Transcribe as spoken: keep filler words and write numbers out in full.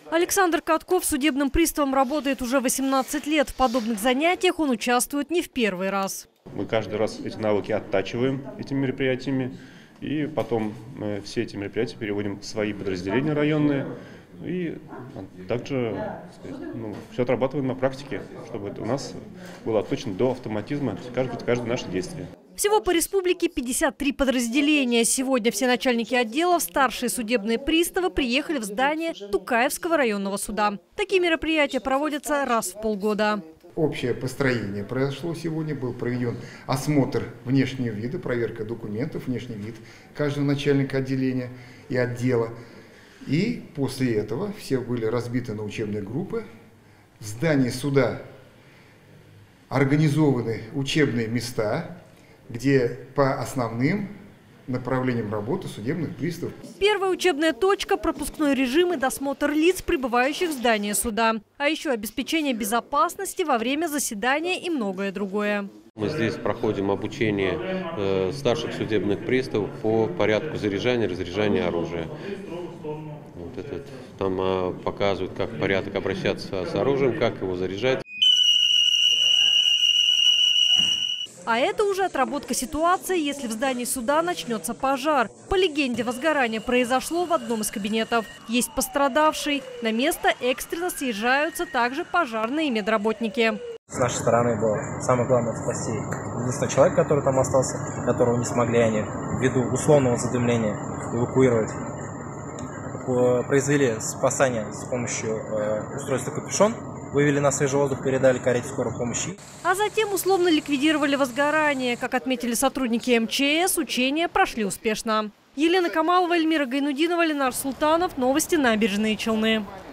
Александр Катков судебным приставом работает уже восемнадцать лет. В подобных занятиях он участвует не в первый раз. Мы каждый раз эти навыки оттачиваем этими мероприятиями. И потом мы все эти мероприятия переводим в свои подразделения районные. И также ну, все отрабатываем на практике, чтобы это у нас было отточено до автоматизма каждое, каждое наше действие. Всего по республике пятьдесят три подразделения. Сегодня все начальники отделов, старшие судебные приставы приехали в здание Тукаевского районного суда. Такие мероприятия проводятся раз в полгода. Общее построение произошло сегодня, был проведен осмотр внешнего вида, проверка документов, внешний вид каждого начальника отделения и отдела. И после этого все были разбиты на учебные группы. В здании суда организованы учебные места, где по основным направлением работы судебных приставов. Первая учебная точка – пропускной режим и досмотр лиц, прибывающих в здание суда. А еще обеспечение безопасности во время заседания и многое другое. Мы здесь проходим обучение э, старших судебных приставов по порядку заряжания и разряжания оружия. Вот этот, там э, показывают, как порядок обращаться с оружием, как его заряжать. А это уже отработка ситуации, если в здании суда начнется пожар. По легенде, возгорание произошло в одном из кабинетов. Есть пострадавший. На место экстренно съезжаются также пожарные медработники. С нашей стороны было самое главное спасти единственного человека, который там остался, которого не смогли они ввиду условного задымления эвакуировать. Произвели спасание с помощью э, устройства капюшон. Вывели на свежий воздух, передали карете скорой помощи. А затем условно ликвидировали возгорание. Как отметили сотрудники эм че эс, учения прошли успешно. Елена Камалова, Эльмира Гайнудинова, Ленар Султанов. Новости Набережные Челны.